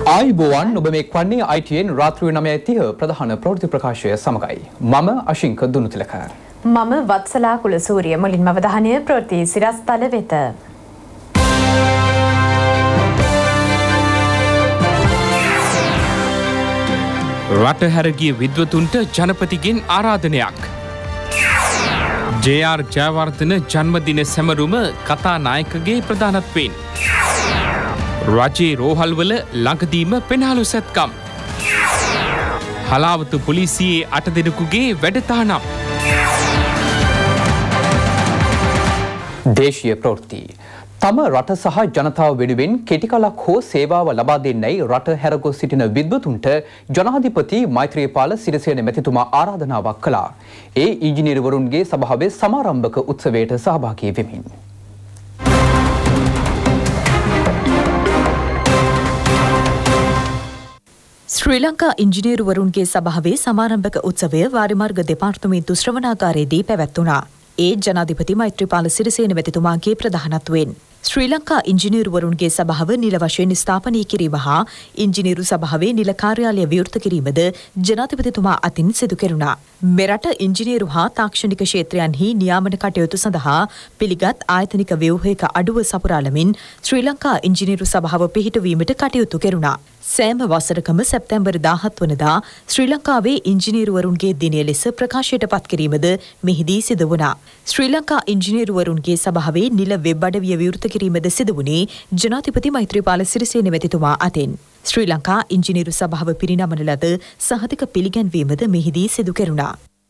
ආයුබෝවන් ඔබ මේ වන්නේ ITN රාත්‍රී 9:30 ප්‍රධාන ප්‍රවෘත්ති ප්‍රකාශය සමගයි. මම අශින්ක දුනුතිලක. මම වත්සලා කුලසූරිය. මුලින්ම අවධානය ප්‍රවෘත්ති සිරස්තල වෙත. රට හැරගිය විද්වතුන්ට ජනපතිගෙන් ආරාධනයක්. ජේ.ආර්. ජයවර්ධන ජන්මදින සැමරුම කතානායකගේ ප්‍රධානත්වයෙන්. රජයේ රෝහල්වල ළඟදීම පෙනාලු සැත්කම්. හලාවතු පොලිසියේ 8 දෙනෙකුගේ වැඩතානම්. දේශීය ප්‍රවෘත්ති. තම රට සහ ජනතාව වෙනුවෙන් කෙටි කලක් හෝ සේවාව ලබා දෙන්නයි රට හැරගොස් සිටින විද්වතුන්ට ජනාධිපති මෛත්‍රීපාල සිරිසේන මැතිතුමා ආරාධනාවක් කළා. ඒ ඉංජිනේරුවරුන්ගේ සභාවේ සමාරම්භක උත්සවයට සහභාගී වෙමින්. ශ්‍රී ලංකා ඉංජිනේරුවරුන්ගේ සභාවේ සමාරම්භක උත්සවය වාරිමාර්ග දෙපාර්තමේන්තු ශ්‍රවණාගාරයේදී පැවැත්වුණා. ඒ ජනාධිපති මෛත්‍රීපාල සිරිසේන මැතිතුමාගේ ප්‍රධානත්වයෙන්. ශ්‍රී ලංකා ඉංජිනේරුවරුන්ගේ සභාව නිල වශයෙන් ස්ථාපනය කිරීම හා ඉංජිනේරු සභාවේ නිල කාර්යාලය විවෘත කිරීමද ජනාධිපතිතුමා අතින් සිදු කෙරුණා. මෙරට ඉංජිනේරු හා තාක්ෂණික ක්ෂේත්‍රයන්හි නියාමන කටයුතු සඳහා පිළිගත් ආයතනික ව්‍යුහයක අඩුව සපුරාලමින් ශ්‍රී ලංකා ඉංජිනේරු සභාව පිහිටුවීමට කටයුතු කෙරුණා. සෑම වසරකම සැප්තැම්බර් 17 වනදා ශ්‍රී ලංකාවේ ඉංජිනේරුවරුන්ගේ දිනය ලෙස ප්‍රකාශයට පත් කිරීමද මෙහිදී සිදු වුණා. ශ්‍රී ලංකා ඉංජිනේරුවරුන්ගේ සභාවේ නිල වෙබ් අඩවිය විවෘත කිරීමද සිදු වුණේ ජනාධිපති මෛත්‍රීපාල සිරිසේන මැතිතුමා අතින්. ශ්‍රී ලංකා ඉංජිනේරු සභාව පිරිනමන ලද සහතික පිළිගැන්වීමද මෙහිදී සිදු කෙරුණා.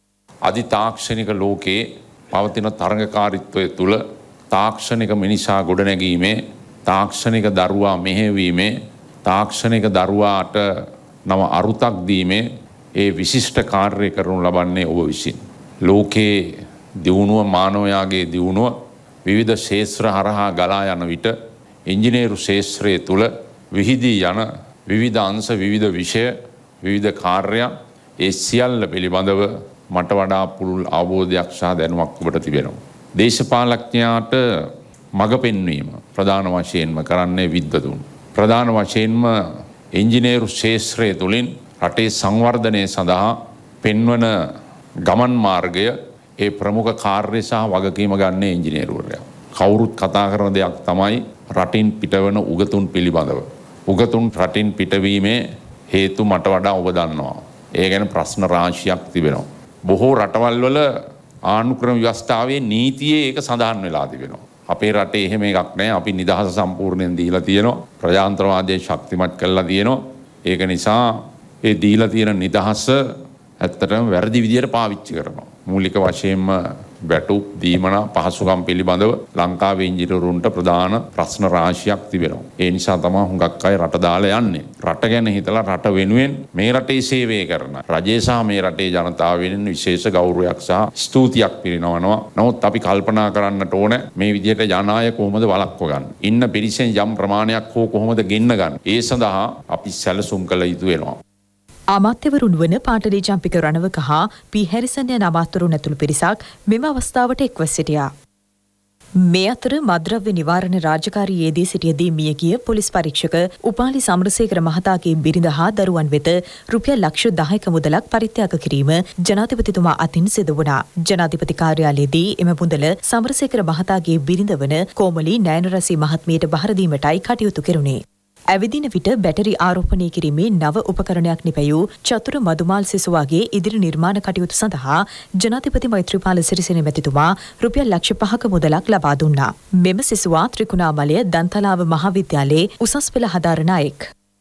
අධිතාක්ෂණික ලෝකයේ පවතින තරඟකාරීත්වය තුළ තාක්ෂණික මිනිසා ගොඩනැගීමේ තාක්ෂණික දරුවා මෙහෙයවීමේ තාක්ෂණික දරුවාට නව අරුතක් දීමේ ඒ විශිෂ්ට කාර්යය කරනු ලබන්නේ ඔබ විසින්. ලෝකයේ දියුණුව මානවයාගේ දියුණුව විවිධ ශේත්‍ර හරහා ගලා යන විට ඉංජිනේරු ශේත්‍රයේ තුල විහිදී යන විවිධ අංශ විවිධ විෂය විවිධ කාර්යයන් ඒ සියල්ල පිළිබඳව මට වඩා පුළුල් අවබෝධයක් සහ දැනුමක් ඔබට තිබෙනවා. දේශපාලඥයාට මඟ පෙන්වීම ප්‍රධාන වශයෙන්ම කරන්නේ විද්වතුන්. ප්‍රධාන වශයෙන්ම ඉංජිනේරු ශේත්‍රය තුළින් රටේ සංවර්ධනය සඳහා පෙන්වන ගමන් මාර්ගය ඒ ප්‍රමුඛ කාර්ය සහ වගකීම ගන්නේ ඉංජිනේරුවරයා. කවුරුත් කතා කරන දෙයක් තමයි රටින් පිටවන උගතුන් පිළිබඳව. උගතුන් රටින් පිටවීමේ හේතු මට වඩා ඔබ දන්නවා. ඒ ගැන ප්‍රශ්න රාශියක් තිබෙනවා. බොහෝ රටවල් වල ආණ්ඩුක්‍රම ව්‍යවස්ථාවේ නීතියේ ඒක සඳහන් වෙලා තිබෙනවා. අපේ රටේ එහෙම එකක් නැහැ. අපි නිදහස සම්පූර්ණයෙන් දීලා තියෙනවා. ප්‍රජාතන්ත්‍රවාදය ශක්තිමත් කරලා තියෙනවා. ඒක නිසා ඒ දීලා තියෙන නිදහස ඇත්තටම වැරදි විදියට පාවිච්චි කරනවා. මූලික වශයෙන්ම වැටුප් දීමනා පහසුකම් පිළිබඳව ලංකාවේ ඉංජිනේරුන්ට ප්‍රධාන ප්‍රශ්න රාශියක් තිබෙනවා. ඒ නිසා තමයි හුඟක් අය රට දාලා යන්නේ. රට ගැන හිතලා රට වෙනුවෙන් මේ රටේ සේවය කරන රජය සහ මේ රටේ ජනතාව වෙනුවෙන් විශේෂ ගෞරවයක් සහ ස්තුතියක් පිරිනවනවා. නමුත් අපි කල්පනා කරන්නට ඕන මේ විදියට ජනාය කොහොමද වළක්ව ගන්න. ඉන්න පිරිසෙන් යම් ප්‍රමාණයක් හෝ කොහොමද ගෙන්න ගන්න. ඒ සඳහා අපි සැලසුම් කළ යුතු වෙනවා. අමාත්‍යවරුන් වන පාටලී ජම්පික රණවක හා පී හැරිසන් යන අමාත්‍යවරුන් ඇතුළු පිරිසක් මෙම අවස්ථාවට එක්ව සිටියා. මේ අතර මද්‍රව්‍ය නිවාරණ රාජකාරියේදී සිටියදී මියගිය පොලිස් පරීක්ෂක උපාලි සමරසේකර මහතාගේ බිරිඳ හා දරුවන් වෙත රුපියල් ලක්ෂ 10ක මුදලක් පරිත්‍යාග කිරීම ජනාධිපතිතුමා අතින් සිදු වුණා. ජනාධිපති කාර්යාලයේදී එම මුදල සමරසේකර මහතාගේ බිරිඳ වන කෝමලී නයනරසී මහත්මියට බහර දීමටයි කටයුතු කෙරුණේ. ඇවිදින විට බැටරි ආරෝපණය කිරීමේ නව උපකරණයක් නිපැයූ චතුර මදුමාල් සිසුවාගේ ඉදිරි නිර්මාණ කටයුතු සඳහා ජනාධිපති මෛත්‍රීපාල සිරිසේන මැතිතුමා රුපියල් ලක්ෂ 5ක මුදලක් ලබා දුන්නා. මෙම සිසුවා ත්‍රිකුණාමලය දන්තලාව මහාවිද්‍යාලයේ උසස් පෙළ හදාරන අයෙක්.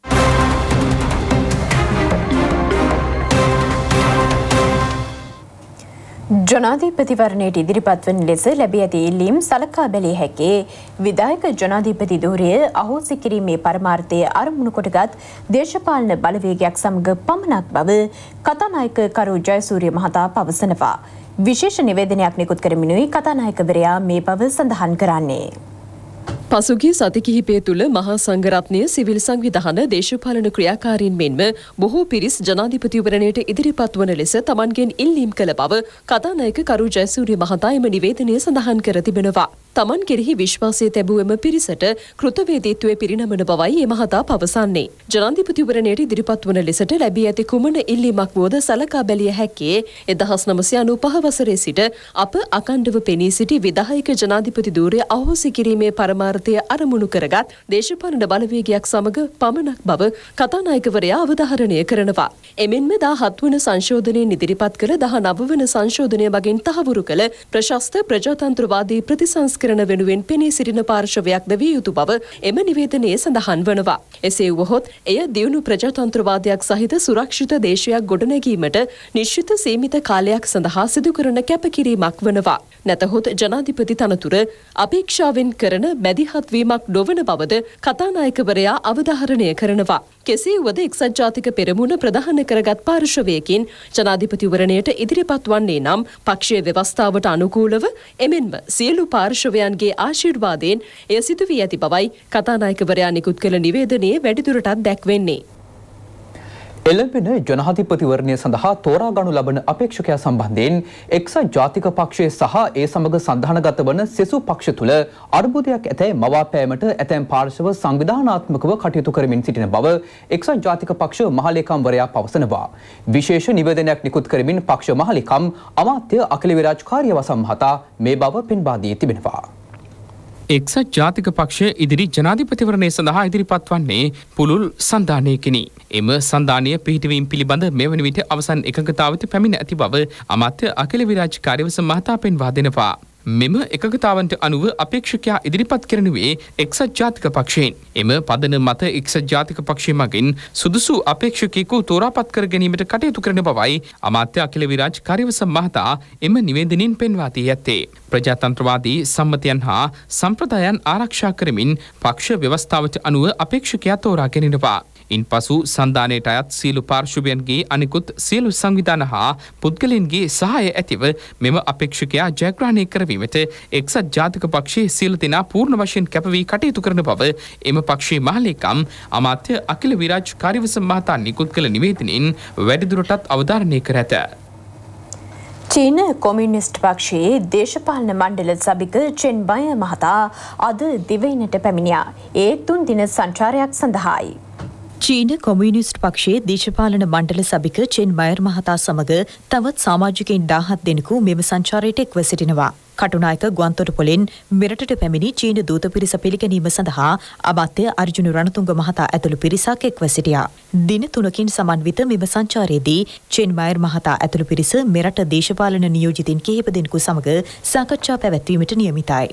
ජනාධිපතිවරණයට ඉදිරිපත් වන ලෙස ලැබී ඇති ඉල්ලීම් සලකා බැලිය හැකි විධායක ජනාධිපති ධූරය අහෝසි කිරීමේ පරමාර්ථය අරමුණු කොටගත් දේශපාලන බලවේගයක් සමග පමණක් බව කතානායක කරු ජයසූරිය මහතා පවසනවා. විශේෂ නිවේදනයක් නිකුත් කරමිනුයි කතානායකවරයා මේ බව සඳහන් කරන්නේ. පසුගිය සති කිහිපය තුළ මහා සංඝරත්නය සිවිල් සංවිධාන දේශපාලන ක්‍රියාකාරීන් මෙන්ම බොහෝ පිරිස් ජනාධිපතිවරණයට ඉදිරිපත් වන ලෙස තමන්ගෙන් ඉල්ලීම් කළ බව කතානායක කරු ජයසූරිය මහතා එම නිවේදනය සඳහන් කර තිබෙනවා. තමන් කෙරෙහි විශ්වාසය තැබූ එම පිරිසට කෘතවේදීත්වයේ පිරිනමන බවයි ඒ මහතා පවසන්නේ. ජනාධිපතිවරණයට ඉදිරිපත් වන ලෙසට ලැබී ඇති කුමන ඉල්ලීමක් වුවද සලකා බැලිය හැක්කේ 1995 වසරේ සිට අප අකණ්ඩව පෙනී සිටි විධායක ජනාධිපති ධූරය අහෝසි කිරීමේ පරමාර්ථය අරමුණු කරගත් දේශපාලන බලවේගයක් සමග පමණක් බව කතානායකවරයා අවධාරණය කරනවා. එමෙන්ම 17 වන සංශෝධනයෙන් ඉදිරිපත් කළ 19 වන සංශෝධනය මගින් තහවුරු කළ ප්‍රශස්ත ප්‍රජාතන්ත්‍රවාදී ප්‍රතිසංස්කරණ වෙනුවෙන් පෙනී සිටින පාර්ශවයක්ද විය යුතු බව එම නිවේදනයේ සඳහන් වනවා. එසේ වුවහොත් එය දියුණු ප්‍රජාතන්ත්‍රවාදයක් සහිත සුරක්ෂිත දේශයක් ගොඩනැගීමට නිශ්චිත සීමිත කාලයක් සඳහා සිදු කරන කැපකිරීමක් වනවා. නැතහොත් ජනාධිපති තනතුර අපේක්ෂාවෙන් කරන මැදිහත් වීමක් නොවන බවද කතානායකවරයා අවධාරණය කරනවා. කෙසේ වුවද එක්සත් ජාතික පෙරමුණ ප්‍රධාන කරගත් පාර්ශවයකින් ජනාධිපතිවරණයට ඉදිරිපත් වන්නේ නම් පක්ෂයේ ව්‍යවස්ථාවට අනුකූලව එමෙන්ම සියලු පාර්ශවයන්ගේ ආශිර්වාදයෙන් එය සිදු වී ඇති බවයි කතානායකවරයා නිකුත් කළ නිවේදනයේ වැඩිදුරටත් දැක්වෙන්නේ. එළඹෙන ජනාධිපතිවරණය සඳහා තෝරා ගනු ලබන අපේක්ෂකයා සම්බන්ධයෙන් එක්සත් ජාතික පක්ෂය සහ ඒ සමග සන්ධානගත වන සෙසු පක්ෂ තුළ අර්බුදයක් ඇතැයි මවාපෑමට ඇතැම් පාර්ශව සංවිධානාත්මකව කටයුතු කරමින් සිටින බව එක්සත් ජාතික පක්ෂ මහලේකම්වරයා පවසනවා. විශේෂ නිවේදනයක් නිකුත් කරමින් පක්ෂ මහලේකම් අමාත්‍ය අකිල විරාජ් කාර්යවසම් මහතා මේ බව පෙන්වා දී තිබෙනවා. එක්සත් ජාතික පක්ෂය ඉදිරි ජනාධිපතිවරණය සඳහා ඉදිරිපත් වන්නේ පුළුල් සන්ධානයකිනි. එම සන්ධානය පිහිටවීම පිළිබඳ මෙවැනි විට අවසන් එකඟතාවට පැමිණ ඇති බව අමාත්‍ය අකිල විරාජ් කාර්යවසම් මහතා පෙන්වා දෙනවා. මෙම එකඟතාවන්ට අනුව අපේක්ෂකයා ඉදිරිපත් කරනුවේ එක්සත් ජාතික පක්ෂයෙන්. එම පදන මත එක්සත් ජාතික පක්ෂය මගින් සුදුසු අපේක්ෂකයෙකු තෝරාපත් කර ගැනීමට කටයුතු කරන බවයි අමාත්‍ය අකිල විරාජ් කාර්යවසම් මහතා එම නිවේදනයෙන් පෙන්වා දී ඇත්තේ. ප්‍රජාතන්ත්‍රවාදී සම්මතයන් හා සම්ප්‍රදායන් ආරක්ෂා කරමින් පක්ෂ ව්‍යවස්ථාවට අනුව අපේක්ෂකයා තෝරා ගැනීමවා. ඉන්පසු සන්ධානයට අයත් සියලු පාර්ශවයන්ගේ අනිකුත් සියලු සංවිධාන හා පුද්ගලයන්ගේ සහාය ඇතිව මෙම අපේක්ෂකයා ජයග්‍රහණය කරවීමට එක්සත් ජාතික පක්ෂයේ සියලු දෙනා පූර්ණ වශයෙන් කැපවී කටයුතු කරන බව එම පක්ෂයේ මහලේකම් අමාත්‍ය අකිල විරාජ් කාර්යවසම් මහතා නිකුත් කළ නිවේදනයෙන් වැඩිදුරටත් අවධාරණය කර ඇත. චීන කොමියුනිස්ට් පක්ෂයේ දේශපාලන මණ්ඩල සභික චෙන් බය මහතා අද දිවයිනට පැමිණියා. ඒ 3 දින සංචාරයක් සඳහායි. චීන කොමියුනිස්ට් පක්ෂයේ දේශපාලන මණ්ඩල සභික චෙන් බයර් මහතා සමග තවත් සමාජිකයින් 17 දෙනෙකු මෙම සංචාරයට එක්ව සිටිනවා. කටුනායක ගුවන්තොටුපොළෙන් මෙරටට පැමිණි චීන දූත පිරිස පිළිගැනීම සඳහා අමාත්‍ය අර්ජුන රණතුංග මහතා ඇතුළු පිරිසක් එක්ව සිටියා. දින 3කින් සමන්විත මෙම සංචාරයේදී චෙන් බයර් මහතා ඇතුළු පිරිස මෙරට දේශපාලන නියෝජිතින් කිහිප දෙනෙකු සමග සාකච්ඡා පැවැත්වීමට නියමිතයි.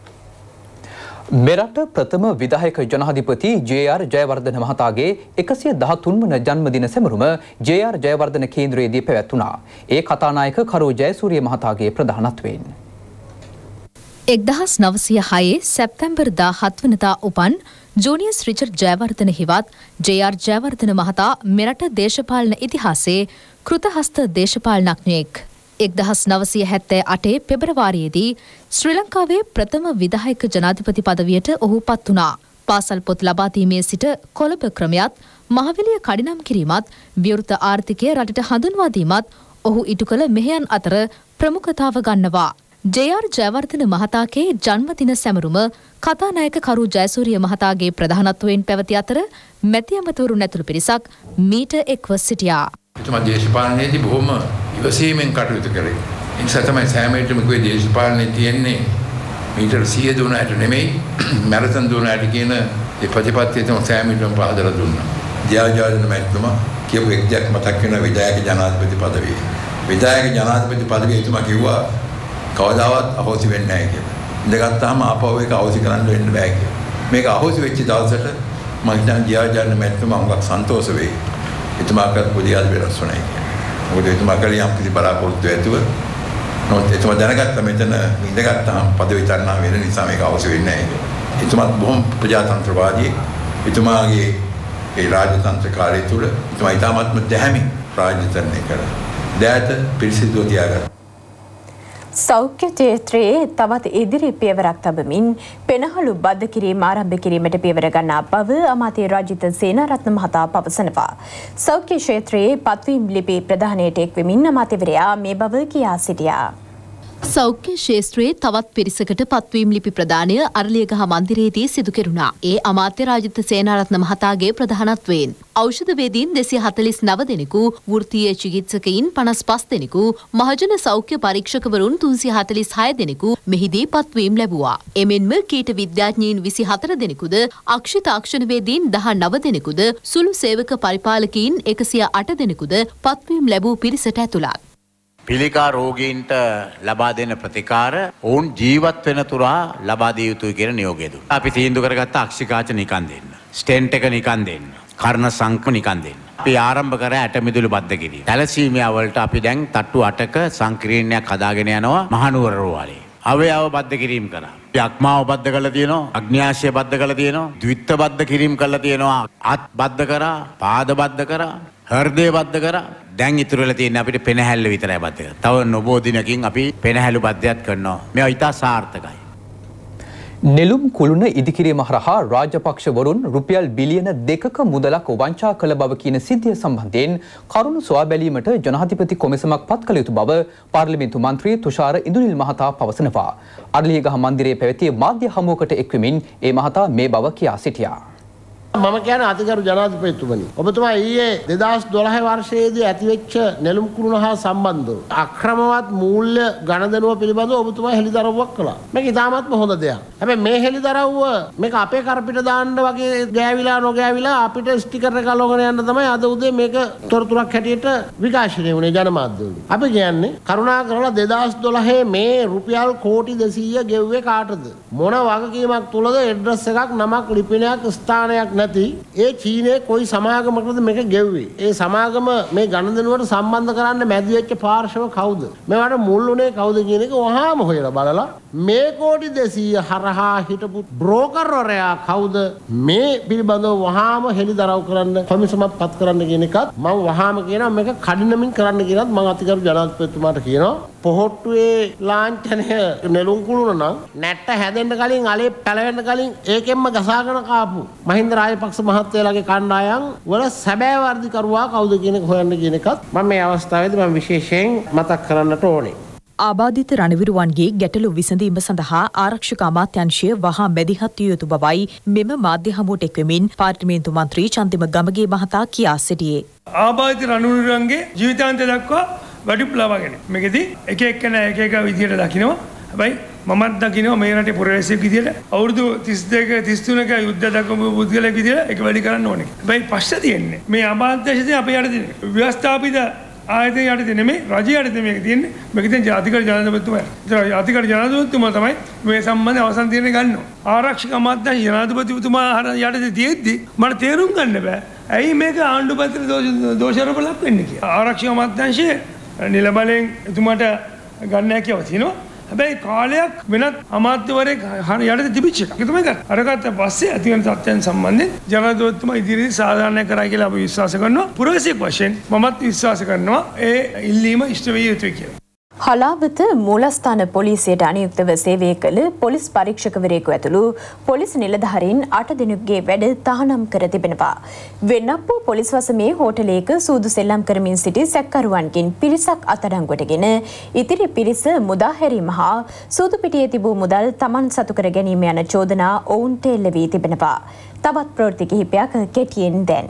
මෙරට ප්‍රථම විධායක ජනාධිපති ජේ.ආර්. ජයවර්ධන මහතාගේ 113 වන ජන්මදින සැමරුම ජේ.ආර්. ජයවර්ධන කේන්ද්‍රයේදී පැවැත්වුණා. ඒ කතානායක කරෝ ජයසූරිය මහතාගේ ප්‍රධානත්වයෙන් 1906 සැප්තැම්බර් 17 වනදා උපන් ජූනියස් රිචඩ් ජයවර්ධන හිවත් ජේ.ආර්. ජයවර්ධන මහතා මෙරට දේශපාලන ඉතිහාසයේ කෘතහස්ත දේශපාලනඥයෙක්. 1978 පෙබරවාරියේදී ශ්‍රී ලංකාවේ ප්‍රථම විධායක ජනාධිපති පදවියට ඔහු පත් වුණා. පාසල් පොත් ලබා දීමේ සිට කොළඹ ක්‍රමයත් මහවිලිය කඩිනම් කිරීමත් විවෘත ආර්ථිකය රටට හඳුන්වා දීමත් ඔහු ඉටු කළ මෙහෙයන් අතර ප්‍රමුඛතාව ගන්නවා. ජේ.ආර්. ජයවර්ධන මහතාගේ ජන්මදින සැමරුම කතානායක කරු ජයසූරිය මහතාගේ ප්‍රධානත්වයෙන් පැවති අතර මැති ඇමතිවරුන් ඇතුළු පිරිසක් මීට එක්ව සිටියා. එතුමා දේශපාලනයේදී බොහොම ඉවසීමෙන් කටයුතු කරේ. ඒ නිසා තමයි සෑමේටම කිව්වේ දේශපාලනයේ තියෙන්නේ මීටර 100 දුවනට නෙමෙයි මැරතන් දුවනට කියන ඒ ප්‍රතිපත්තිය තමයි සෑමේටම පහදලා දුන්නා. ජයවර්ධන මහත්මයා කියපු එක්දයක් මතක් වෙන විධායක ජනාධිපති පදවිය. විධායක ජනාධිපති පදවිය එතුමා කිව්වා කවදාවත් අහෝසි වෙන්නේ නැහැ කියලා. ඉඳගත්තාම ආපහු ඒක අහෝසි කරන්න වෙන්න බෑ කියලා. මේක අහෝසි වෙච්ච දවසට මම හිතන්නේ ජයවර්ධන මහත්මයා හුඟක් සන්තෝෂ වෙයි. එතුමා කර පොඩියල් වෙනස් වුණා කියන්නේ. මොකද එතුමා කල යම් කිසි බලාපොරොත්තු ඇතුව නමුත් එතුමා දැනගත්තා මෙතන ඉඳගත්තාම පදවි තරණා වෙන නිසා මේක අවශ්‍ය වෙන්නේ නැහැ කියලා. එතුමා බොහොම ප්‍රජාතන්ත්‍රවාදී. එතුමාගේ ඒ රාජතන්ත්‍ර කාර්යය තුළ එතුමා ඉතාමත්ම දැහැමි රාජ්‍යතරණය කළා. දැයට පිරිසිදුව තියාගත්තා. සෞඛ්‍ය ක්ෂේත්‍රයේ තවත් ඉදිරි පියවරක් තබමින් පෙනහළු බද්ධ කිරීම ආරම්භ කිරීමට පියවර ගන්නා බව අමාත්‍ය රාජිත සේනාරත්න මහතා පවසනවා. සෞඛ්‍ය ක්ෂේත්‍රයේ පත්වීම් ලිපි ප්‍රදානයට එක්වෙමින් අමාත්‍යවරයා මේ බව කියා සිටියා. සෞඛ්‍ය ශේත්‍රයේ තවත් පිරිසකට පත්වීම් ලිපි ප්‍රදානය අරලියගහ මන්දිරයේදී සිදු කෙරුණා. ඒ අමාත්‍ය රාජිත සේනාරත්න මහතාගේ ප්‍රධානත්වයෙන්. ඖෂධවේදීන් 249 දෙනෙකු, වෘත්තීය චිකිත්සකයින් 55 දෙනෙකු, මහජන සෞඛ්‍ය පරීක්ෂකවරුන් 346 දෙනෙකු මෙහිදී පත්වීම් ලැබුවා. එමෙන්ම කීට විද්‍යාඥයින් 24 දෙනෙකුද, අක්ෂි තාක්ෂණවේදීන් 19 දෙනෙකුද, සුළු සේවක පරිපාලකයින් 108 දෙනෙකුද පත්වීම් ලැබූ පිරිසට ඇතුළත්. පිළිකා රෝගීන්ට ලබා දෙන ප්‍රතිකාර ඔවුන් ජීවත් වෙන තුරා ලබා දිය යුතුයි කියන නියෝගය දුන්නා. අපි තීන්දුව කරගත්ත අක්ෂිකාච නිකන් දෙන්න. ස්ටෙන්ට් එක නිකන් දෙන්න. කර්ණ සංක නිකන් දෙන්න. අපි ආරම්භ කර ඇටමිදුළු බද්ධ කිරීම. තැලසීමියා වලට අපි දැන් තට්ටු 8ක සංක්‍රීඩනයක් හදාගෙන යනවා මහනුවර රෝහලේ. අවයව බද්ධ කිරීම කරා. යක්මාව බද්ධ කරලා තියෙනවා, අග්න්‍යාශය බද්ධ කරලා තියෙනවා, ද්විත්ත බද්ධ කිරීම කරලා තියෙනවා, අත් බද්ධ කරා, පාද බද්ධ කරා, හෘදය බද්ධ කරා. දැන් ඉතුරු වෙලා තියෙන්නේ අපිට පෙනහැල්ල විතරයි බද්ධ කරලා. තව නොබෝ දිනකින් අපි පෙනහැලු බද්ධයක් කරනවා. මේවා ඉතා සාර්ථකයි. නෙළුම් කුළුණ ඉදිකිරීම හරහා රාජපක්ෂවරුන් රුපියල් බිලියන 2ක මුදලක් වංචා කළ බව කියන සිද්ධිය සම්බන්ධයෙන් කරුණු සොයා බැලීමට ජනාධිපති කොමිසමක් පත් කළ යුතු බව පාර්ලිමේන්තු මන්ත්‍රී තුෂාර ඉඳුනිල් මහතා පවසනවා. අරලියගහ මන්දිරයේ පැවති මාධ්‍ය හමුවකට එක්වෙමින් ඒ මහතා මේ බව කියා සිටියා. මම කියන්නේ අතිගරු ජනාධිපතිතුමනි, ඔබතුමා ඊයේ 2012 වර්ෂයේදී ඇතිවෙච්ච නෙළුම් කුළුණ හා සම්බන්ධව අක්‍රමවත් මූල්‍ය ගණදනුව පිළිබඳව ඔබතුමා හෙළිදරව්වක් කළා. මේක ඉතාමත්ම හොඳ දෙයක්. හැබැයි මේ හෙළිදරව්ව මේක අපේ කරපිට දාන්න වගේ ගෑවිලා නොගෑවිලා අපිට ස්ටිකර් එක අලවගෙන යන්න තමයි අද උදේ මේක තොරතුරක් හැටියට විකාශනය වුණේ ජනමාධ්‍යවලින්. අපි කියන්නේ කරුණාකරලා 2012 මේ රුපියල් කෝටි 200 ගෙව්වේ කාටද? මොන වගකීමක් තුලද ඇඩ්‍රස් එකක්, නමක්, ලිපිනයක්, ස්ථානයක් නැති ඒ චීනයේ කොයි සමාගමකටද මේක ගෙව්වේ? ඒ සමාගම මේ ගණදෙනුවට සම්බන්ධ කරන්න මැදි වෙච්ච පාර්ශව කවුද? මේවට මුල් උනේ කවුද කියන එක වහාම හොයලා බලලා මේ කෝටි 200 හරහා හිටපු බ්‍රෝකර්වරයා කවුද? මේ පිළිබඳව වහාම හෙළිදරව් කරන්න කොමිසමක් පත් කරන්න කියන එකත් මම වහාම කියනවා. මේක කඩිනමින් කරන්න කියනත් මම අතිගරු ජනාධිපතිතුමාට කියනවා. පොහොට්ටුවේ ලාංඡනය නෙළුම් කුළුණ නම් නැට්ට හැදෙන්න කලින්, අලේ පැලවෙන්න කලින් ඒකෙන්ම ගසාගෙන කාපු මහින්ද රාජපක්ෂ මහත්තයාගේ කණ්ඩායම් වල සැබෑ වර්ධිකරුවා කවුද කියන එක හොයන්න කියන එකත් මම මේ අවස්ථාවේදී මම විශේෂයෙන් මතක් කරන්නට ඕනේ. ආබාධිත රණවිරුවන්ගේ ගැටලු විසඳීම සඳහා ආරක්ෂක අමාත්‍යංශය වහා මැදිහත් විය යුතු බවයි මෙම මාධ්‍ය හමුවට එක්වෙමින් පාර්ලිමේන්තු මන්ත්‍රී චන්දිම ගමගේ මහතා කියා සිටියේ. ආබාධිත රණවිරුවන්ගේ ජීවිතාන්තය දක්වා වැඩිපුර ලබා ගැනීම. මේකෙදී එක එක්කෙනා එක එක විදියට දකිනවා. හැබැයි මමත් දකිනවා මේ රටේ පුරවැසියෙක් විදියට අවුරුදු 32 33ක යුද්ධ දක්වපු පුද්ගලයෙක් විදියට ඒක වැඩි කරන්න ඕනේ. හැබැයි ප්‍රශ්න තියෙන්නේ මේ අමාත්‍යංශයේ අපේ යටතේ ව්‍යවස්ථාපිත ආයතන යටතේ නෙමෙයි රජය යටතේ මේක තියෙන්නේ. මේක තියෙන ජාතිකර ජනාධිපතිතුමා. ජාතිකර ජනාධිපතිතුමා තමයි මේ සම්බන්ධ අවසන් තීරණය ගන්නවා. ආරක්ෂක අමාත්‍යාංශ ජනාධිපතිතුමා යටතේ තියෙද්දි මට තේරුම් ගන්න බෑ. ඇයි මේක ආණ්ඩු පත්‍ර දෝෂාරෝප ලක් වෙන්නේ කියලා. ආරක්ෂක අමාත්‍යාංශයේ නිල බලයෙන් එතුමාට ගන්න හැකියාව තියෙනවා. හැබැයි කාලයක් වෙනත් අමාත්‍යවරයෙක් යටතේ තිබිච්ච එක. ඒක තමයි ගන්න. අරකට පස්සේ ඇති වෙන තත්ත්වයන් සම්බන්ධයෙන් ජනාධිපතිතුමා ඉදිරියේ සාධාරණය කරයි කියලා අපි විශ්වාස කරනවා. පුරවැසියෙක් වශයෙන් මමත් විශ්වාස කරනවා ඒ ඉල්ලීම ඉෂ්ට විය යුතුයි කියලා. හලාවත මූලස්ථාන පොලිසියට අනුයුක්තව සේවය කළ පොලිස් පරීක්ෂකවරයෙකු ඇතුළු පොලිස් නිලධාරීන් 8 දෙනෙකුගේ වැඩ තහනම් කර තිබෙනවා. වෙන්නප්පු පොලිස් වසමේ හෝටලයක සූදු සෙල්ලම් කරමින් සිටි සැකකරුවන්ගෙන් පිරිසක් අත්අඩංගුවටගෙන ඉතිරි පිරිස මුදා හැරීම හා සූදු පිටියේ තිබූ මුදල් තමන් සතු කර ගැනීම යන චෝදනා ඔවුන්ට එල්ල වී තිබෙනවා. තවත් ප්‍රවෘත්ති කිහිපයක් කෙටියෙන් දැන්.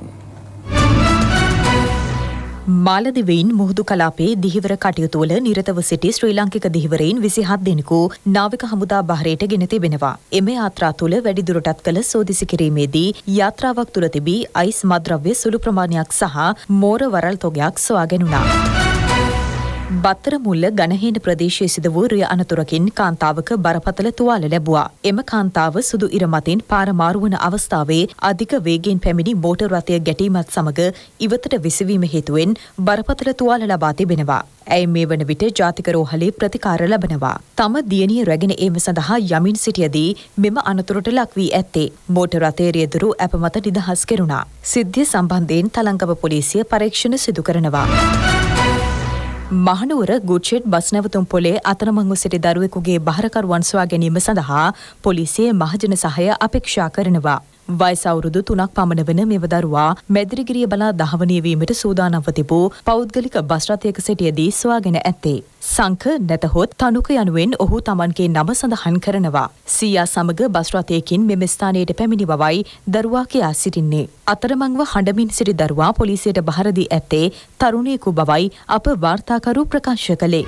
මාලදිවයින් මුහුදු කලාපයේ දිහිවර කටයුතු වල නිරතව සිටි ශ්‍රී ලාංකික දිහිවරයින් 27 දෙනෙකු නාවික හමුදා බහරයට ගෙන තිබෙනවා. එම යාත්‍රා තුළ වැඩිදුරටත් කළ සෝදිසි කිරීමේදී යාත්‍රාවක් තුළ තිබී අයිස් මද්‍රව්‍ය සුළු ප්‍රමාණයක් සහ මෝර වරල් තොගයක් සොයාගෙනුණා. බත්තර මුල්ල ගණහේන ප්‍රදේශයේ සිදු වූ රිය අනතුරකින් කාන්තාවක බරපතල තුවාල ලැබුවා. එම කාන්තාව සුදු ඉර මතින් පාර මාරු වන අවස්ථාවේ අධික වේගයෙන් පැමිණි මෝටර් රථය ගැටීමත් සමග ඉවතට විසවීම හේතුවෙන් බරපතල තුවාල ලබා තිබෙනවා. ඇය මේ වන විට ජාතික රෝහලේ ප්‍රතිකාර ලබනවා. තම දියණිය රැගෙන ඒම සඳහා යමින් සිටියදී මෙම අනතුරට ලක් වී ඇත්තේ. මෝටර් රථයේ රියදුරු ඇප මත නිදහස් කෙරුණා. සිද්ධිය සම්බන්ධයෙන් තලංගම පොලිසිය පරීක්ෂණ සිදු කරනවා. මහනුවර ගුඩ්ෂෙඩ් බස් නැවතුම් පොලේ අතරමංව සිටි දරුවෙකුගේ බහරකරුවන් සොයා ගැනීම සඳහා පොලිසිය මහජන සහාය අපේක්ෂා කරනවා. වයස අවුරුදු 3ක් පමණ වන මෙම දරුවා මැදිරිගිරිය බලා දහවනය වීමට සූදානම්ව තිබූ පෞද්ගලික බස් රථයක සිටියදී සොයාගෙන ඇත්තේ. සංක නැතහොත් තනුක යනුවෙන් ඔහු තමන්ගේ නම සඳහන් කරනවා. සීයා සමග බස් රථයකින් මෙම ස්ථානයට පැමිණි බවයි දරුවා කියා සිටින්නේ. අතරමංව හඬමින් සිටි දරුවා පොලිසියට බහර දී ඇත්තේ තරුණයෙකු බවයි අප වාර්තාකරු ප්‍රකාශ කළේ.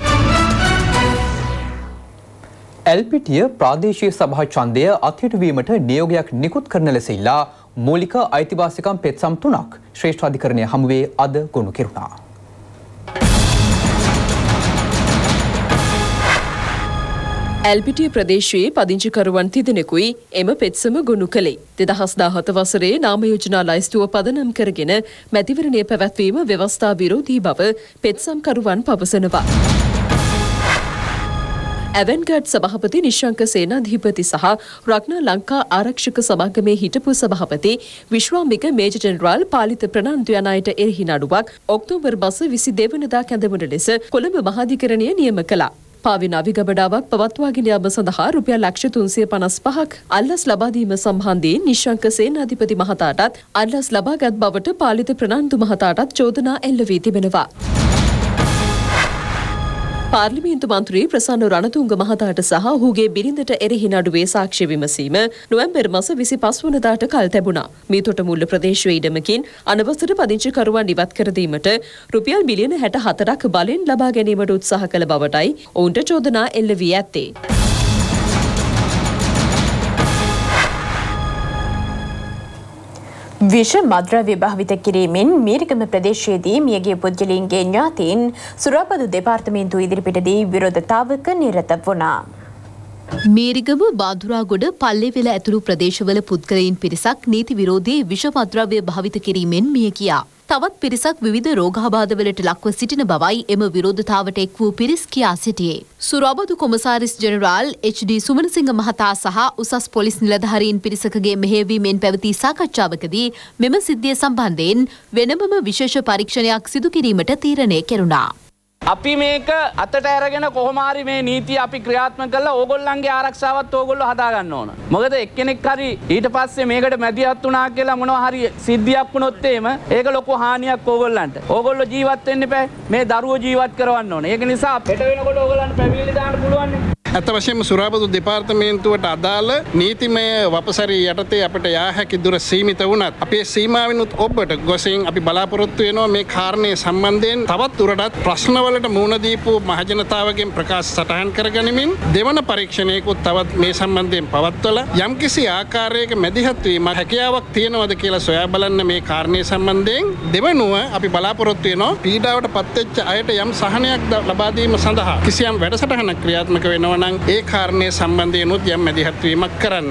එල්පිටිය ප්‍රාදේශීය සභා ඡන්දය අත්හිටුවීමට නියෝගයක් නිකුත් කරන ලෙස ඉල්ලා මූලික අයිතිවාසිකම් පෙත්සම් 3ක් ශ්‍රේෂ්ඨාධිකරණය හමුවේ අද ගොනු කෙරුණා. ඇල්පිටිය ප්‍රදේශයේ පදිංචිකරුවන් තිදෙනෙකුයි එම පෙත්සම ගොනු කළේ. 2017 වසරේ නාම යෝජනා ලයිස්තුව පදනම් කරගෙන මැතිවරණය පැවැත්වීම ව්‍යවස්ථා විරෝධී බව පෙත්සම්කරුවන් පවසනවා. ඇවන්ගඩ් සභාපති නිශ්ශංක සේනාධිපති සහ රක්නා ලංකා ආරක්ෂක සමාගමේ හිටපු සභාපති විශ්වාමික මේජර් ජෙනරාල් පාලිත ප්‍රනාන්දු යන අයට එරෙහි නඩුවක් ඔක්තෝබර් මාස 22 වෙනිදා කැඳවන ලෙස කොළඹ මහාධිකරණය නියම කළා. පාවි නාවිගබඩාවක් පවත්වාගෙන යාම සඳහා රුපියල් ලක්ෂ 355ක් අල්ලස් ලබා දීම සම්බන්ධයෙන් නිශ්ශංක සේනාධිපති මහතාටත් අල්ලස් ලබාගත් බවට පාලිත ප්‍රනාන්දු මහතාටත් චෝදනා එල්ල වී තිබෙනවා. පාර්ලිමේන්තු මන්ත්‍රී ප්‍රසන්න රණතුංග මහතාට සහ ඔහුගේ බිරිඳට එරෙහි නඩුවේ සාක්ෂි විමසීම නොවැම්බර් මාස 25 වනදාට කල් තැබුණා. මේ තොටමුල්ල ප්‍රදේශයේ ඉඩමකින් අනවසර පදිංචිකරුවන් ඉවත් කර දීමට රුපියල් මිලියන 64ක් බලෙන් ලබා ගැනීමට උත්සාහ කළ බවටයි ඔවුන්ට චෝදනා එල්ල වී ඇත්තේ. විෂ මද්‍රව්‍ය භාවිත කිරීමෙන් මීරිගම ප්‍රදේශයේදී මියගිය පුද්ගලයන්ගේ ඥාතීන් සුරාපදු දෙපාර්තමේන්තුව ඉදිරිපිටදී විරෝධතාවක නිරත වුණා. මීරිගම බාදුරාගොඩ පල්ලේවෙල ඇතුළු ප්‍රදේශවල පුද්ගලයන් පිරිසක් නීති විරෝධී විෂ මද්‍රව්‍ය භාවිත කිරීමෙන් මිය ගියා. තවත් පිරිසක් විවිධ රෝගාබාධවලට ලක්ව සිටින බවයි එම විරෝධතාවට එක් වූ පිරිස් කියා සිටියේ. සුරාබදු කොමසාරිස් ජෙනරාල් එච්.ඩී. සුමනසිංහ මහතා සහ උසස් පොලිස් නිලධාරීන් පිරිසකගේ මෙහෙයවීමෙන් පැවති සාකච්ඡාවකදී මෙම සිද්ධිය සම්බන්ධයෙන් වෙනමම විශේෂ පරීක්ෂණයක් සිදු කිරීමට තීරණය කෙරුණා. අපි මේක අතට අරගෙන කොහොම හරි මේ නීතිය අපි ක්‍රියාත්මක කරලා ඕගොල්ලන්ගේ ආරක්ෂාවත් ඕගොල්ලෝ හදා ගන්න ඕන. මොකද එක්කෙනෙක් හරි ඊට පස්සේ මේකට මැදිහත් වුණා කියලා මොනවා හරි සිද්ධියක් වුණොත් එහෙම ඒක ලොකු හානියක් ඕගොල්ලන්ට. ඕගොල්ලෝ ජීවත් වෙන්න එපා. මේ දරුවෝ ජීවත් කරවන්න ඕන. ඒක නිසා පෙට වෙනකොට ඕගොල්ලන්ට පැවිලි දාන්න පුළුවන්. ඇත්ත වශයෙන්ම සුරාපදු දෙපාර්තමේන්තුවට අදාළ නීතිමය වපසරිය යටතේ අපිට යා හැකි දුර සීමිත වුණත් අපේ සීමාවෙනුත් ඔබට ගොසින් අපි බලාපොරොත්තු වෙනවා මේ කාරණේ සම්බන්ධයෙන් තවත් දුරටත් ප්‍රශ්නවලට මුහුණ දීපු මහජනතාවගෙන් ප්‍රකාශ සටහන් කරගනිමින් දෙවන පරීක්ෂණයකුත් තවත් මේ සම්බන්ධයෙන් පවත්වලා යම්කිසි ආකාරයක මැදිහත් වීමක් හැකියාවක් තියෙනවද කියලා සොයා බලන්න මේ කාරණේ සම්බන්ධයෙන් දෙවනුව අපි බලාපොරොත්තු වෙනවා පීඩාවට පත්වෙච්ච අයට යම් සහනයක් ලබා දීම සඳහා කිසියම් වැඩසටහනක් ක්‍රියාත්මක වෙනවා ඒ කාරණය සම්බන්ධයනුත් යම් මැදිහත්වීමක් කරන්න.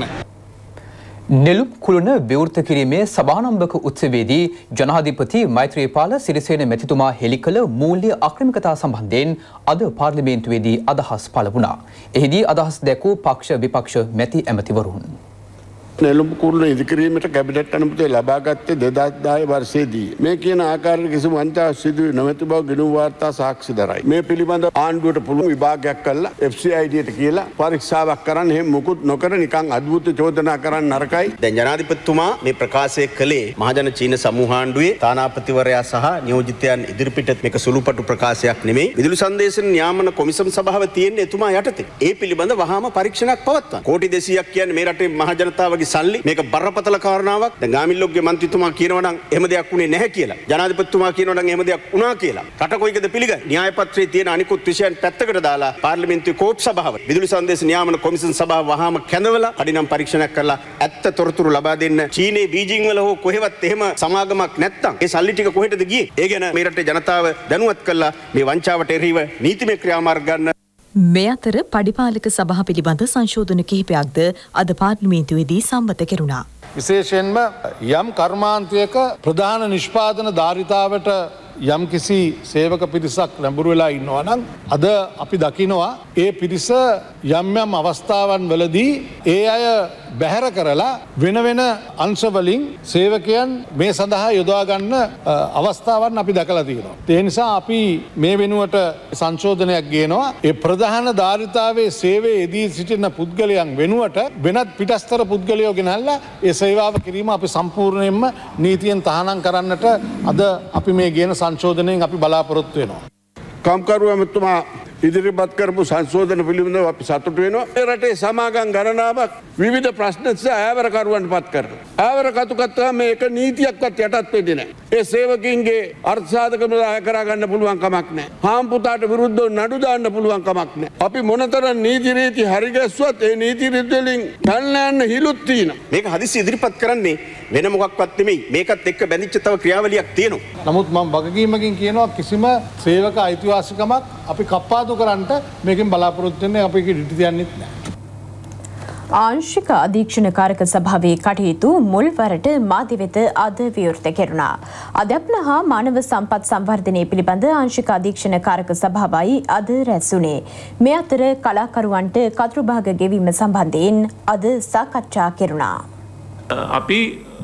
නෙළුම් කුළුණ විවෘත කිරීමේ සභානම්බක උත්සවයේදී ජනාධිපති මෛත්‍රීපාල සිරිසේන මැතිතුමා හෙළි කළ මූල්‍ය අක්‍රමිකතා සම්බන්ධයෙන් අද පාර්ලිමේන්තුවේදී අදහස් පළ වුණා. එහිදී අදහස් දැකූ පක්ෂ විපක්ෂ මැති ඇමතිවරුන් නෙළුම් කුළුණ ඉදිකිරීමට කැබිනට් අනුමැතිය ලබාගත්තේ 2010 වර්ෂයේදී. මේ කියන ආකාරයට කිසිම වංචාවක් සිදු නොමැති බව ගිණුම් වාර්තා සාක්ෂි දරයි. මේ පිළිබඳ ආණ්ඩුවට පුළුවන් විභාගයක් කළා FCIDට කියලා පරීක්ෂාවක් කරන්න එහෙම මුකුත් නොකර නිකන් අද්භූත චෝදනා කරන්න නරකයි. දැන් ජනාධිපතිතුමා මේ ප්‍රකාශය කළේ මහජන චීන සමූහාණ්ඩුවේ තානාපතිවරයා සහ නියෝජිතයන් ඉදිරිපිට මේක සුළුපටු ප්‍රකාශයක් නෙමෙයි. විදුලි සංදේශන නියාමන කොමිසම් සභාව තියෙන්නේ එතුමා යටතේ. ඒ පිළිබඳ වහාම පරීක්ෂණයක් පවත්වන්න. කෝටි 200ක් කියන්නේ මේ රටේ මහජනතාවගේ සල්ලි මේක බරපතල කාරණාවක්. දැන් ගාමිල්ලොක්ගේ මන්ත්‍රීතුමා කියනවා නම් එහෙම දෙයක් වුණේ නැහැ කියලා. ජනාධිපතිතුමා කියනවා නම් එහෙම දෙයක් වුණා කියලා. රට කොයිකද පිළිගන්නේ? න්‍යාය පත්‍රයේ තියෙන අනිකුත් විෂයන් පැත්තකට දාලා පාර්ලිමේන්තුවේ කෝප් සභාව විදුලි සංදේශ නියාමන කොමිසම් සභාව වහාම කැඳවලා කඩිනම් පරීක්ෂණයක් කරලා ඇත්ත තොරතුරු ලබා දෙන්න. චීනේ බීජිං වල හෝ කොහෙවත් එහෙම සමාගමක් නැත්තම් ඒ සල්ලි ටික කොහෙටද ගියේ? ඒ ගැන මේ රටේ ජනතාව දැනුවත් කළා මේ වංචාවට එරෙහිව නීතිමය ක්‍රියාමාර්ග ගන්න. මේ අතර පඩිපාලක සභා පිළිබඳ සංශෝධන කිහිපයක්ද අද පාර්ලිමේන්තුවේදී සම්මත කෙරුණා. විශේෂයෙන්ම යම් කර්මාන්තයක ප්‍රධාන නිෂ්පාදන ධාරිතාවට යම් කිසි සේවක පිරිසක් නැඹුරු වෙලා ඉන්නවා නම් අද අපි දකිනවා ඒ පිරිස යම් යම් අවස්ථාවන් වලදී ඒ අය බැහැර කරලා වෙන වෙන අංශවලින් සේවකයන් මේ සඳහා යොදා ගන්න අවස්ථාවන් අපි දැකලා තියෙනවා. ඒ නිසා අපි මේ වෙනුවට සංශෝධනයක් ගේනවා. ඒ ප්‍රධාන ධාරිතාවේ සේවයේ යෙදී සිටින පුද්ගලයන් වෙනුවට වෙනත් පිටස්තර පුද්ගලයෝ ගෙනල්ලා ඒ සේවාව කිරීම අපි සම්පූර්ණයෙන්ම නීතියෙන් තහනම් කරන්නට අද අපි මේ ගේන සංශෝධනයෙන් අපි බලාපොරොත්තු වෙනවා. කම්කරු ඇමතුමා ඉදිරිපත් කරපු සංශෝධන පිළිබඳව අපි සතුටු වෙනවා. මේ රටේ සමාගම් ගණනාවක් විවිධ ප්‍රශ්න නිසා ඈවරකරුවන්ට පත් කරනවා. ඈවර කතුකත්වා මේක නීතියක්වත් යටත් වෙන්නේ නැහැ. ඒ සේවකින්ගේ අර්ථ සාධකම දාය කරා ගන්න පුළුවන් කමක් නැහැ. හාම්පුතාට විරුද්ධව නඩු දාන්න පුළුවන් කමක් නැහැ. අපි මොනතරම් නීති රීති හරි ගැස්සුවත් ඒ නීති රීති වලින් පැනලා යන්න හිලුත් තියෙනවා. මේක හදිස්සි ඉදිරිපත් කරන්නේ වෙන මොකක්වත් නෙමෙයි. මේකත් එක්ක බැඳිච්ච තව ක්‍රියාවලියක් තියෙනවා. නමුත් මම වගකීමකින් කියනවා කිසිම සේවක අයිතිවාසිකමක් අපි කප්පාදු කරන්නට මේකෙන් බලාපොරොත්තු වෙන්නේ අපි ඉදිරි තියන්නෙත් නැහැ. ආංශික අධීක්ෂණ කාරක සභාවේ කටයුතු මුල්වරට මාධ්‍ය වෙත අද විවෘත කෙරුණා. අධ්‍යාපන හා මානව සම්පත් සංවර්ධනය පිළිබඳ ආංශික අධීක්ෂණ කාරක සභාවයි අද රැස්ුණේ. මේ අතර කලාකරුවන්ට කතුරු භාග ගෙවීම සම්බන්ධයෙන් අද සාකච්ඡා කෙරුණා. අපි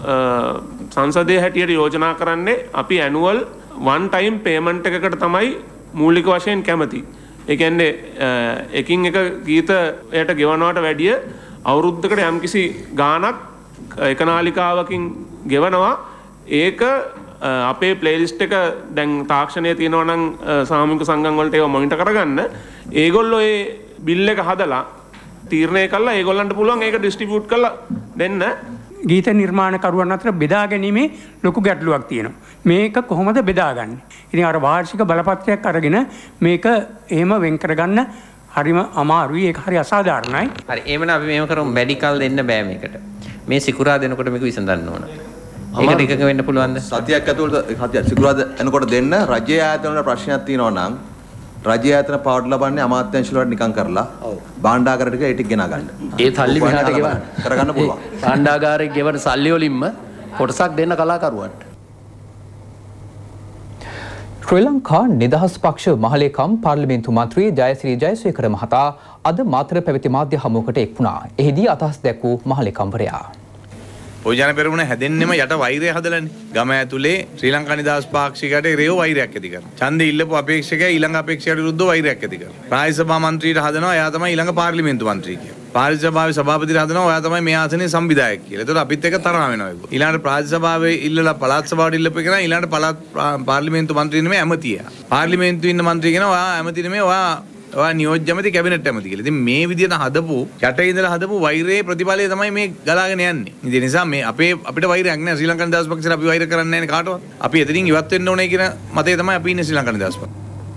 සංසදයේ හැටියට යෝජනා කරන්නේ අපි ඇනුවල් වන් ටයිම් පේමන්ට් එකකට තමයි මූලික වශයෙන් කැමති. ඒ කියන්නේ එකින් එක ගීතයට ගෙවනවට වැඩිය අවුරුද්දකට යම්කිසි ගාණක් එක නාලිකාවකින් ගෙවනවා. ඒක අපේ ප්ලේලිස්ට් එක දැන් තාක්ෂණයේ තියෙනවා නම් සාමූහික සංගම් වලට ඒව මොනිටර් කරගන්න ඒගොල්ලෝ ඒ බිල් එක හදලා තීරණය කළා ඒගොල්ලන්ට පුළුවන් ඒක ඩිස්ට්‍රිබියුට් කරලා දෙන්න. ගීත නිර්මාණකරුවන් අතර බෙදා ගැනීමේ ලොකු ගැටලුවක් තියෙනවා. මේක කොහොමද බෙදාගන්නේ? ඉතින් අර වාර්ෂික බලපත්‍රයක් අරගෙන මේක එහෙම වෙන් කරගන්න හරිම අමාරුයි. ඒක හරි අසාධාරණයි. හරි එහෙමනම් අපි මේව කරමු. මෙඩිකල් දෙන්න බෑ මේකට. මේ සිකුරා දෙනකොට මේක විසඳන්න ඕන. ඒකට එකඟ වෙන්න පුළුවන්ද? සතියක් ඇතුළත සිකුරා දෙනකොට දෙන්න රජයේ ආයතන වල ප්‍රශ්නයක් තියෙනවා නම් රජයේ ආයතන පාවඩ් ලබන්නේ අමාත්‍යාංශ වලට නිකන් කරලා භාණ්ඩාගාර ටික ඒ ටික ගෙනා ගන්න. ඒ සල්ලි මෙහාට ගෙවන්න කරගන්න පුළුවන්. භාණ්ඩාගාරේ ගෙවන සල්ලි වලින්ම කොටසක් දෙන්න කලාකරුවන්ට. ශ්‍රී ලංකා නිදහස් පක්ෂ මහලේකම් පාර්ලිමේන්තු මන්ත්‍රී ජයශ්‍රී ජයසේකර මහතා අද මාතර පැවති මාධ්‍ය හමුවකට එක් වුණා. එහිදී අදහස් දැක්වූ මහලේකම්වරයා පොජාන පෙරමුණ හැදෙන්නෙම යට වෛරය හදලානේ. ගම ඇතුලේ ශ්‍රී ලංකා නිදහස් පාක්ෂිකයට රේව වෛරයක් ඇති කරනවා. ඡන්දෙ ඉල්ලපු අපේක්ෂකයා ඊළඟ අපේක්ෂකයට විරුද්ධව වෛරයක් ඇති කරනවා. රාජ්‍ය සභා මන්ත්‍රීට හදනවා එයා තමයි ඊළඟ පාර්ලිමේන්තු මන්ත්‍රී කියලා. පාර්ලිමේන්තු සභාවේ සභාපතිට හදනවා ඔයා තමයි මේ ආසනයේ සංවිධායක කියලා. ඒතකොට අපිත් එක්ක තරහ වෙනවා ඒක. ඊළඟට රාජ්‍ය සභාවේ ඉල්ලලා පළාත් සභාවට ඉල්ලපු එක නෑ ඊළඟට පළාත් පාර්ලිමේන්තු මන්ත්‍රී නෙමෙයි ඇමතියා. පාර්ලිමේන්තුවේ ඉන්න මන්ත්‍රී කියනවා ඔයා ඇමති නෙමෙයි ඔයා නියෝජ්‍ය ඇමති කැබිනට් ඇමති කියලා. ඉතින් මේ විදිහට හදපු යට ඉඳලා හදපු වෛරයේ ප්‍රතිඵලය තමයි මේ ගලාගෙන යන්නේ. ඒ නිසා මේ අපිට වෛරයක් නෑ. ශ්‍රී ලංකා නිදහස් පක්ෂයට අපි වෛර කරන්නේ නෑනේ කාටවත්. අපි එතනින් ඉවත් වෙන්න ඕනේ කියන මතය තමයි අපි ඉන්නේ ශ්‍රී ලංකා නිදහස් පක්ෂ.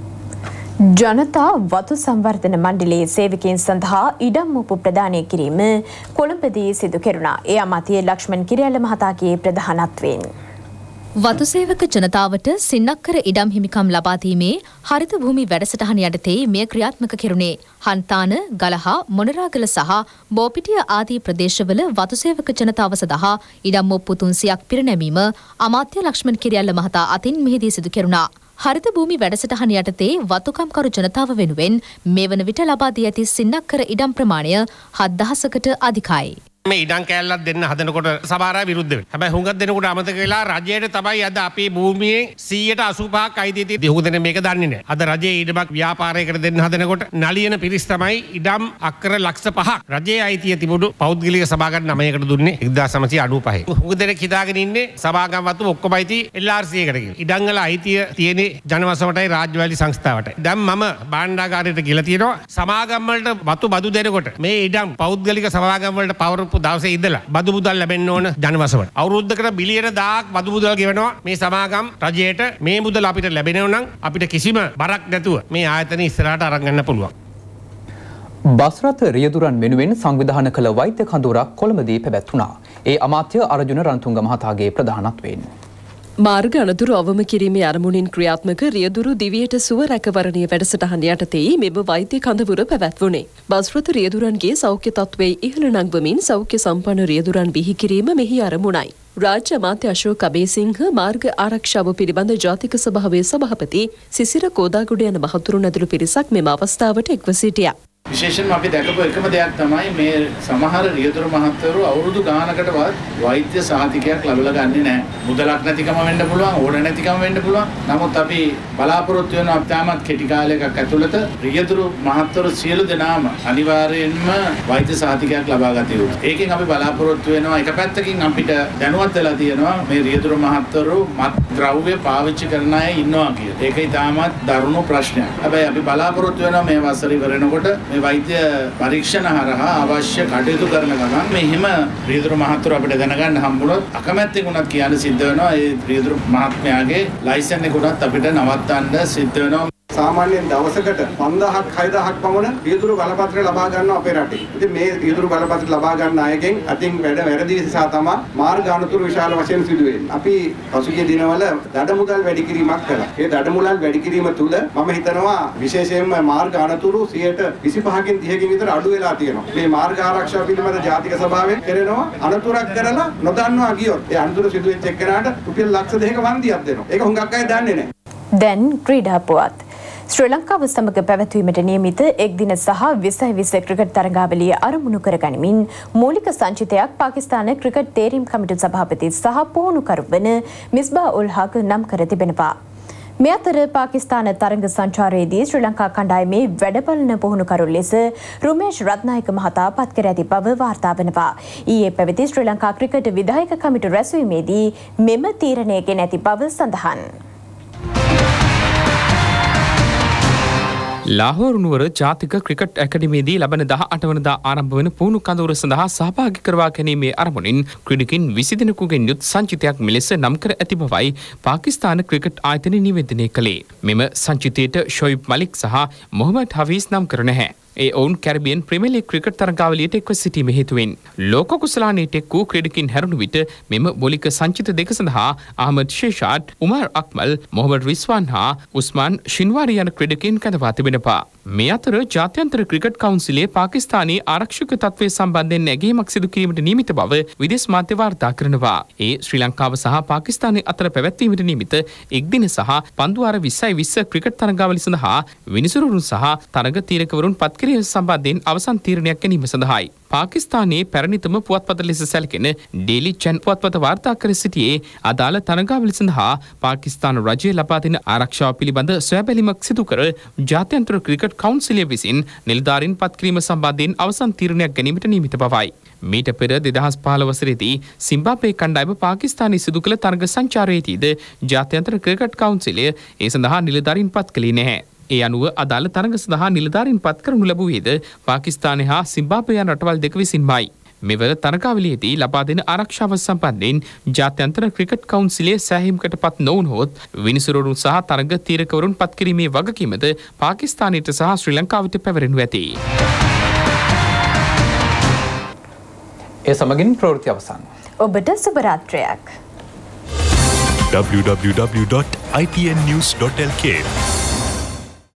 ජනතා වතු සංවර්ධන මණ්ඩලයේ සේවකයන් සඳහා ඉඩම් ඔප්පු ප්‍රදානය කිරීම කොළඹදී සිදු කෙරුණා. ඒ අමාත්‍ය ලක්ෂ්මන් කිරියල්ල මහතාගේ ප්‍රධානත්වයෙන් වතු සේවක ජනතාවට සින්නක්කර ඉඩම් හිමිකම් ලබා දීමේ හරිත භූමි වැඩසටහන යටතේ මෙය ක්‍රියාත්මක කෙරුණේ. හන්තාන, ගලහා, මොනරාගල සහ බෝපිටිය ආදී ප්‍රදේශවල වතු සේවක ජනතාව සඳහා ඉඩම් ඔප්පු 300ක් පිරිනැමීම අමාත්‍ය ලක්ෂ්මන් කිරියල්ල මහතා අතින් මෙහිදී සිදු කෙරුණා. හරිත භූමි වැඩසටහන යටතේ වතුකම්කරු ජනතාව වෙනුවෙන් මේ වන විට ලබා දී ඇති සින්නක්කර ඉඩම් ප්‍රමාණය 7000කට අධිකයි. මේ ඉඩම් කෑල්ලක් දෙන්න හදනකොට සමහර අය විරුද්ධ වෙනවා. හැබැයි හුඟක් දෙනකොට අමතක වෙලා රජයට තමයි අද අපේ භූමියේ 185ක් අයිතිය තියෙන්නේ. හුඟ දෙනෙක් මේක දන්නේ නැහැ. අද රජයේ ඉඩමක් ව්‍යාපාරයකට දෙන්න හදනකොට නලියන පිරිස් තමයි ඉඩම් අක්කර ලක්ෂ 5ක් රජයේ අයිතිය තිබුණු පෞද්ගලික සභාගම් 9කට දුන්නේ 1995. හුඟ දෙනෙක් හිතාගෙන ඉන්නේ සභාගම් වතු ඔක්කොම අයිති LRC එකට කියලා. ඉඩම් වල අයිතිය තියෙන්නේ ජනවසමටයි රාජ්‍යවැලි සංස්ථාවට. දැන් මම භාණ්ඩාගාරයට ගිහලා තියෙනවා සමාගම් වලට වතු බදු දෙනකොට මේ ඉඩම් පෞද්ගලික සභාගම් වලට පවර දවසේ ඉඳලා බදු මුදල් ලැබෙන්න ඕන ජනවසමට. අවුරුද්දකට බිලියන 1000ක් බදු මුදල් ගෙවනවා මේ සමාගම් රජයට. මේ මුදල් අපිට ලැබෙනව නම් අපිට කිසිම බරක් නැතුව මේ ආයතන ඉස්සරහට අරන් යන්න පුළුවන්. බස්රථ රියදුරන් වෙනුවෙන් සංවිධානය කළ වෛද්‍ය කඳවුරක් කොළඹදී පැවැත්වුණා. ඒ අමාත්‍ය අර්ජුන රණතුංග මහතාගේ ප්‍රධානත්වයෙන්. මාර්ග අනතුරු අවම කිරීමේ අරමුණින් ක්‍රියාත්මක රියදුරු දිවියට සුව රැකවරණය වැඩසටහන යටතේ මෙම වෛද්‍ය කඳවුර පැවැත්වුණේ. බස්රථ රියදුරන්ගේ සෞඛ්‍ය තත්ත්වයේ ඉහළ නංවමින් සෞඛ්‍ය සම්පන්න රියදුරන් බිහි කිරීම මෙහි අරමුණයි. රාජ්‍ය අමාත්‍ය අශෝක් අබේසිංහ මාර්ග ආරක්ෂාව පිළිබඳ ජාතික සභාවේ සභාපති සිසිර කෝදාගොඩ යන මහතුරුන් ඇතුළු පිරිසක් මෙම අවස්ථාවට එක්ව සිටියා. විශේෂයෙන්ම අපි දැකපු එකම දෙයක් තමයි මේ සමහර රියදුරු මහත්වරු අවුරුදු ගානකටවත් වෛද්‍ය සහතිකයක් ලැබලා ගන්නේ නැහැ. මුදලක් නැතිකම වෙන්න පුළුවන්, ඕන නැතිකම වෙන්න පුළුවන්. නමුත් අපි බලාපොරොත්තු වෙනවා තාමත් කෙටි කාලයක ඇතුළත රියදුරු මහත්වරු සියලු දෙනාම අනිවාර්යයෙන්ම වෛද්‍ය සහතිකයක් ලබා ගත යුතුයි. ඒකෙන් අපි බලාපොරොත්තු වෙනවා එක පැත්තකින් අපිට දැනුවත් වෙලා තියෙනවා මේ රියදුරු මහත්වරු මත් ද්‍රව්‍ය පාවිච්චි කරන අය ඉන්නවා කියලා. ඒක ඉතාමත් දරුණු ප්‍රශ්නයක්. හැබැයි අපි බලාපොරොත්තු වෙනවා මේ වසර ඉවරනකොට මේ වෛද්‍ය පරීක්ෂණ හරහා අවශ්‍ය කටයුතු කරන ගමන් මෙහිම රියදුරු මහත්වරු අපිට දැනගන්න හම්බුනොත් අකමැත්තෙන් උනත් කියන්න සිද්ධ වෙනවා ඒ රියදුරු මහත්මයාගේ ලයිසන් එක උනත් අපිට නවත්තන්න සිද්ධ වෙනවා. සාමාන්‍යයෙන් දවසකට 5000ක් 6000ක් පමණ රියදුරු බලපත්‍ර ලබා ගන්නවා අපේ රටේ. ඉතින් මේ රියදුරු බලපත්‍ර ලබා ගන්න අයගෙන් අතින් වැරදි නිසා තමයි මාර්ග අනතුරු විශාල වශයෙන් සිදු වෙන්නේ. අපි පසුගිය දිනවල දඩමුදල් වැඩි කිරීමක් කළා. ඒ දඩමුදල් වැඩි කිරීම තුළ මම හිතනවා විශේෂයෙන්ම මාර්ග අනතුරු 25කින් 30කින් විතර අඩු වෙලා තියෙනවා. මේ මාර්ග ආරක්ෂාව පිළිබඳ ජාතික සභාවෙන් කරනවා අනතුරක් කරලා නොදන්නවා ගියොත් ඒ අනතුරු සිදු වෙච්ච එක්කනට රුපියල් ලක්ෂ 2ක වන්දියක් දෙනවා. ඒක හුඟක් අය දන්නේ නැහැ. දැන් ක්‍රීඩා පුවත් ශ්‍රී ලංකාව සමග පැවැත්වීමට නියමිත එක්දින සහ 20 ක්‍රිකට් තරගාවලිය අරමුණු කර ගනිමින් මූලික සංචිතයක් පාකිස්තාන ක්‍රිකට් තේරීම් කමිටු සභාපති සහ පුහුණුකරු වන මිස්බා උල් හක් නම් කර තිබෙනවා. මේ අතර පාකිස්තාන තරග සංචාරයේදී ශ්‍රී ලංකා කණ්ඩායමේ වැඩබලන පුහුණුකරු ලෙස රුමේෂ් රත්නායක මහතා පත් කර ඇති බව වාර්තා වෙනවා. ඊයේ පැවති ශ්‍රී ලංකා ක්‍රිකට් විධායක කමිටු රැස්වීමේදී මෙම තීරණය ගෙන ඇති බව සඳහන්. ලාහෝර් නුවර ජාතික ක්‍රිකට් ඇකඩමියේදී ලබන 18 වනදා ආරම්භ වන පුහුණු කඳවුර සඳහා සහභාගී කරවා ගැනීමේ අරමුණින් ක්‍රීඩකින් 20 දෙනෙකුගෙන් යුත් සංචිතයක් මෙලෙස නම් කර ඇති බවයි පාකිස්තාන ක්‍රිකට් ආයතනය නිවේදනය කළේ. මෙම සංචිතයට ෂොයිබ් මලික් සහ මොහමඩ් හෆීස් නම් කර නැහැ. ඒ ඔවුන් කැරිබියන් ප්‍රීමියර් ලීග් ක්‍රිකට් තරගාවලියට එක්ව සිටීම හේතුවෙන් ලෝක කුසලානයට එක් වූ ක්‍රීඩකින් හැරුණු විට මෙම මූලික සංචිත දෙක සඳහා අහමද් ෂේෂාඩ්, උමර් අක්මල්, මොහමඩ් රිස්වාන් හා උස්මාන් ෂින්වාරි යන ක්‍රීඩකින් කැඳවා තිබෙනවා. මේ අතර ජාත්‍යන්තර ක්‍රිකට් කවුන්සිලයේ පාකිස්තානයේ ආරක්ෂක තත්ත්වය සම්බන්ධයෙන් නැගීමක් සිදු කිරීමට නියමිත බව විදේශ මාධ්‍ය වාර්තා කරනවා. ඒ ශ්‍රී ලංකාව සහ පාකිස්තානයේ අතර පැවැත්වීමට නියමිත එක්දින සහ පන්දුවාර 20 ක්‍රිකට් තරගාවලි සඳහා විනිසුරුවරුන් සහ තරග තීරකවරුන් පත් කිරීම සම්බන්ධයෙන් අවසන් තීරණයක් ගැනීම සඳහායි. පාකිස්තානයේ පැරණිතම පුවත්පත ලෙස සැලකෙන ඩේලි චැන් පුවත්පත වාර්තා කර සිටියේ අදාළ තරගාවලි සඳහා පාකිස්තාන රජය ලබා දෙන ආරක්ෂාව පිළිබඳ සොයාබැලීමක් සිදු කර ජාත්‍යන්තර ක්‍රිකට් කවුන්සිලය විසින් නිලධාරීන් පත් කිරීම සම්බන්ධයෙන් අවසන් තීරණයක් ගැනීමට නියමිත බවයි. මීට පෙර 2015 වසරේදී සිම්බාබ්වේ කණ්ඩායම පාකිස්තානයේ සිදු කළ තරග සංචාරයේදීද ජාත්‍යන්තර ක්‍රිකට් කවුන්සිලය ඒ සඳහා නිලධාරීන් පත් කළේ නැහැ. ඒ අනුව අදාළ තරග සඳහා නිලධාරීන් පත් කරනු ලැබුවේද පාකිස්තානය හා සිම්බාබ්වේ යන රටවල් දෙක විසින්මයි. මෙවර තරගාවලියේදී ලබා දෙන ආරක්ෂාව සම්බන්ධයෙන් ජාත්‍යන්තර ක්‍රිකට් කවුන්සිලයේ සෑහීමකට පත් නොවුනහොත් විනිසුරුවරුන් සහ තරග තීරකවරුන් පත් කිරීමේ වගකීමද පාකිස්තානයට සහ ශ්‍රී ලංකාවට පැවරෙනු ඇති. ඒ සමගින් ප්‍රවෘත්ති අවසන්. ඔබට සුබ රාත්‍රියක්. www.itnnews.lk